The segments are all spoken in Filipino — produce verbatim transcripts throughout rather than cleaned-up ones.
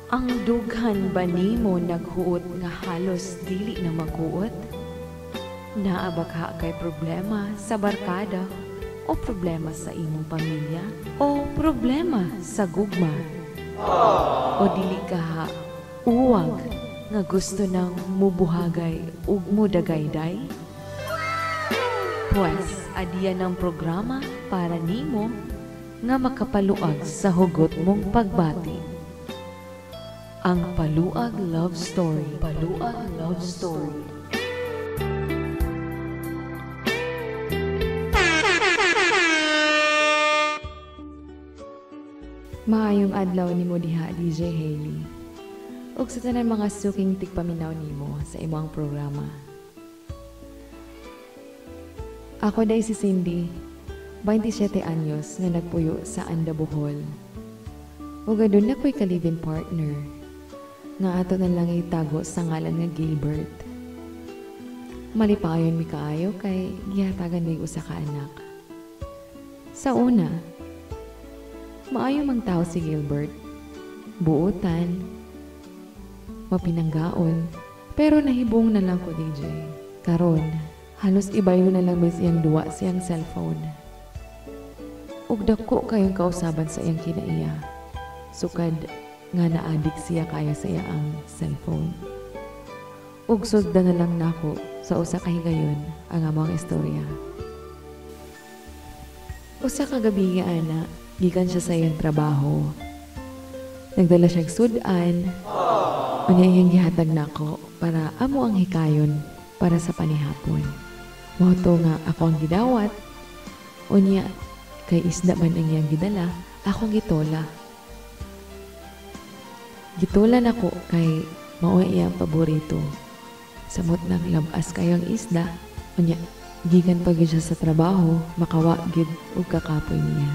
Ang dughan ba nimo naghuot nga halos dili na maghuot? Naa ba ka kay problema sa barkada o problema sa imong pamilya o problema sa gugma? O dili ka ha uwag nga gusto nang mubuhagay ug mudagayday? Pues, adiyan ang programa para nimo nga makapaluag sa hugot mong pagbati. Ang Paluag Love Story. Paluag Love Story. Maayong adlaw nimo diha D J Hailey. Ug sa tanan mga suking tigpaminaw nimo sa imong programa. Ako day si Cindy, twenty-seven anyos nga nagpuyo sa Anda, Bohol. Ug adun na ko'y ka-live-in partner nga ato na lang itago sa ngalan nga Gilbert. Malipayon mi kaayo kay gihatagan mi usa ka anak. Sa una, maayo mang tao si Gilbert. Buotan, mapinanggaon, pero nahibong na lang ko D J. Karon, halos ibayo na lang may siyang duwa siyang cellphone. Ug dako kayong kausaban sa iyang kinaiya. Sukad nga na-addict siya kaya sa iya ang cellphone. Ug sugda na lang nako sa usa ka higayon ang among istorya. Usa ka gabi nga ana, gikan siya sa iyang trabaho. Nagdala siyang sudan. Unya iyang gihatag nako para amo ang hikayon para sa panihapon. Moto nga ako ang gidawat. Unya, kay isda man ang iyang gidala, akong gitola. Gitolan ako kay mao iyang paborito. Samot ng labas kayong isda, unya, gikan pa gyud siya sa trabaho, makawa gyud og kakapoy niya.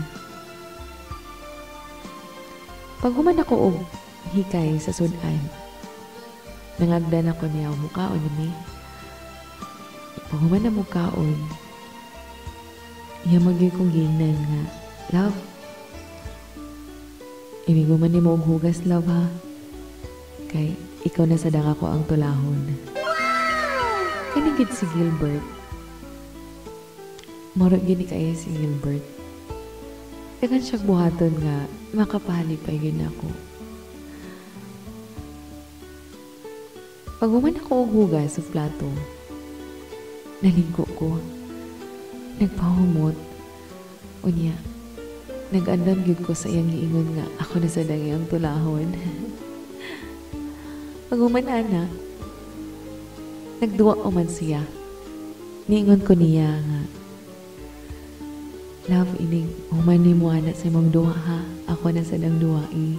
Pag human ako og hikay sa sudan, nangagdan ako niya o mukaon ni. Pag human na mukaon, iya magyoy kong ginan nga, love, ibig man ni mo og hugas, love, ha? Kay ikaw na sadang ako ang tulahon. Kanigid si Gilbert. Marot gini kaya si Gilbert. Dagan siyang buhaton nga makapalipay gin ako. Pag human ako og hugas sa plato, nalingko ko. Nagpahumot. Unya, nag-andam gyud ko sa iyang giingon nga ako na sa dangyang tulahon. Pag human ana, nagduwa ko man siya. Niingon ko niya nga, love, ining human ni mo ana sa imong duwa, ha? Ako na sa dang duwa, eh.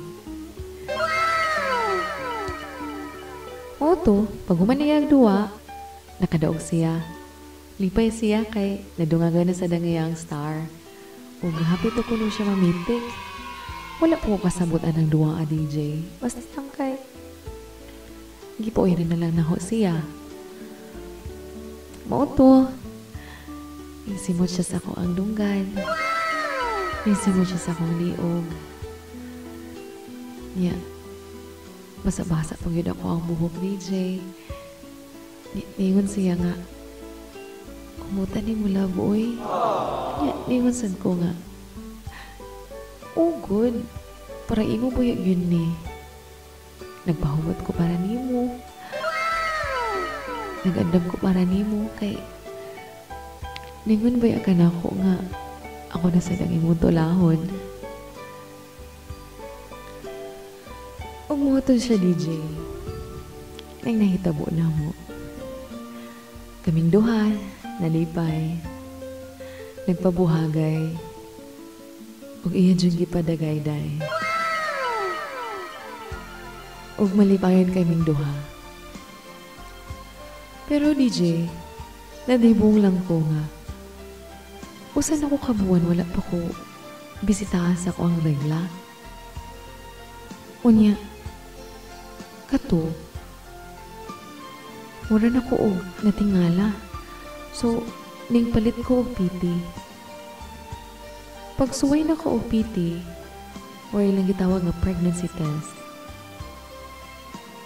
Oto, pag human niya ang duwa, nakadaog siya. Lipay siya kay nadungagan na sa dangayang star. Ug hapit ko nun siya mamitik. Wala po kasabutan ng duwa a D J. Basta lang kay gipoy rin na lang naho siya. Mauto. Isimot siya sa ako ang dunggan. Isimot siya sa akong liog. Niya. Basa-basa pag yun ako ang buhok D J. Niingon siya nga, kumutan ni mula, boy. Niingon sad ko nga, oh, good. Para imo boy yun ni. Nagpahumot ko para nimo. Nag-andam ko para nimo kay ningon ba ka na ako nga ako na sa dang imong tulahon. Umuton siya D J. Nang nahitabo na mo. Kaming duha, nalipay, nagpabuhagay, ug iya dyan gipadagayday. Ug malipayon kaming duha. Pero D J, nadibong lang ko nga. Usan ako kabuan, wala pa ko bisitahan sa ko ang regla. Unya, kato, mura na ko og natingala. So, ning palit ko og P T. Pag suway na ko og P T, or ilang gitawag nga pregnancy test,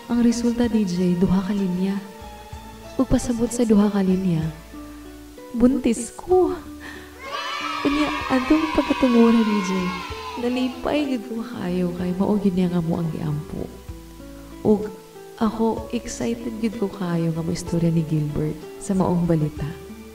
Ang resulta D J, duha ka linya. Ug pasabot sa duha ka linya, buntis ko. Unya, adong pagkatunguran D J, nalipay gid ko kayo kay mao gid niya nga mo ang giampo. Ug ako excited gid ko kayo nga mo istorya ni Gilbert sa maong balita.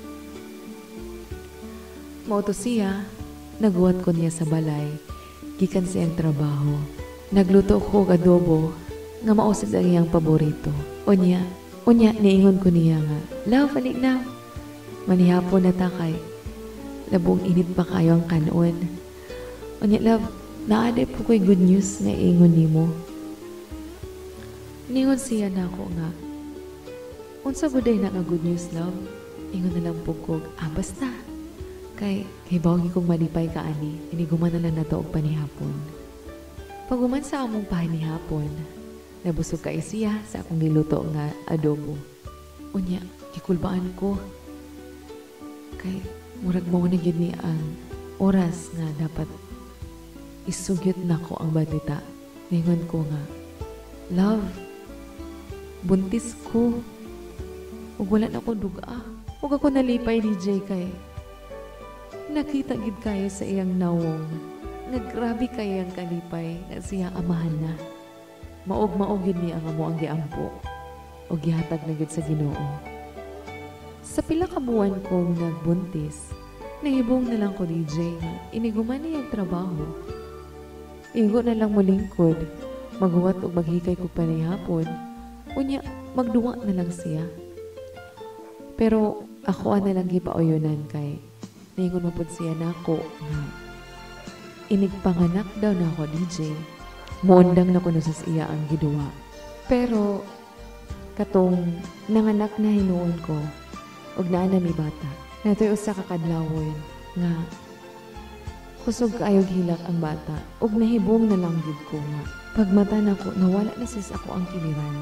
Mao to siya, naguwat ko niya sa balay, gikan siyang trabaho. Nagluto ko og adobo nga mao sa iyang paborito. Unya, unya niingon ko niya nga, "Love, alik na. Manihapon na ta kay labong init pa kayo ang kanon." Unya, love, naaday po ko'y good news nga ingon nimo. Ningon siya na ako nga, "Unsa buday na nga good news, love?" Ingon na lang po ko, "Ah, basta. Kay, kay bawgi kong malipay ka ani, iniguman na lang na to og panihapon." Paguman sa among panihapon, nabusog kay siya sa akong niluto nga adobo. Unya, kikulbaan ko. Kay, murag mo na gyud ni ang oras nga dapat isugyot na ko ang balita. Ningon ko nga, "Love, buntis ko. Ug wala na ko duga. Ug ako nalipay D J kay nakita gid kayo sa iyang nawong. Naggrabe kayo ang kalipay na siya amahan na. Maog-maog yun niya ang amo ang giampo. O gihatag na gid sa Ginoo. Sa pila ka buwan kong nagbuntis, nahibong na lang ko D J nga iniguman niya ang trabaho. Igo na lang mo lingkod, maghuwat o maghikay ko panihapon, unya magduwa na lang siya. Pero ako na lang gipauyonan kay ningon mapod siya na ako nga inigpanganak daw na ako D J. Muundang na ko na sa iya ang giduwa. Pero katong nanganak na hinuon ko ug naa na mi bata. Natoy usa ka kadlawon nga kusog kaayog hilak ang bata ug nahibong na lang gid ko nga pagmata nako nawala na sis ako ang kiliran.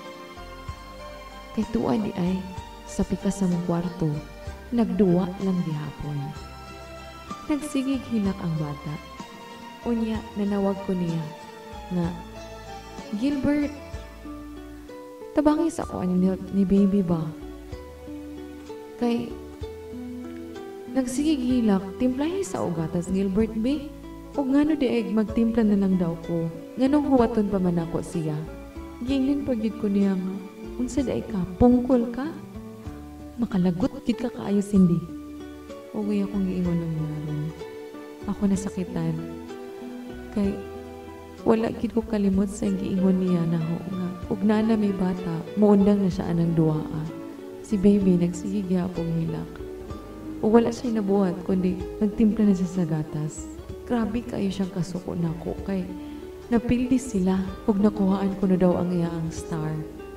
Kay tuwa di ay sa pikas sa mong kwarto nagduwa lang gihapon. Nagsigig hilak ang bata. Unya nanawag ko niya nga, "Gilbert, tabangis ako ani ni, ni baby ba?" Kay nagsigig hilak, timplahi sa ugatas Gilbert be. Ug ngano di ay magtimpla na lang daw ko. Nganong huwaton pa man ako siya. Gingin pagid ko niya nga, "Unsa day ka? Pungkol ka? Makalagot gid ka kaayo sindi." Uwi akong giingon ng naron. Ako nasakitan. Kay wala gid ko kalimot sa giingon niya na ho nga ug naa na may bata, muundang na siya anang duaa. Si baby nagsigig gyapon hilak. O wala siya nabuhat kundi nagtimpla na siya sa gatas. Grabe kayo siyang kasuko nako kay napildi sila ug nakuhaan ko na daw ang iyang star.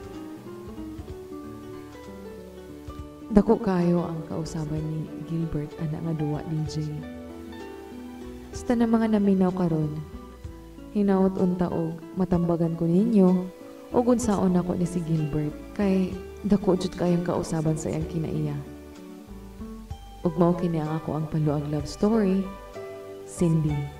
Dako kayo ang kausaban ni Gilbert ana nga duwa D J. Sa tanang mga naminaw karon, hinaot unta og matambagan ko ninyo ug unsaon ako ni si Gilbert kay dako jud kayong kausaban sa iyang kinaiya. Ug mao kini ang ako ang paluag love story, Cindy.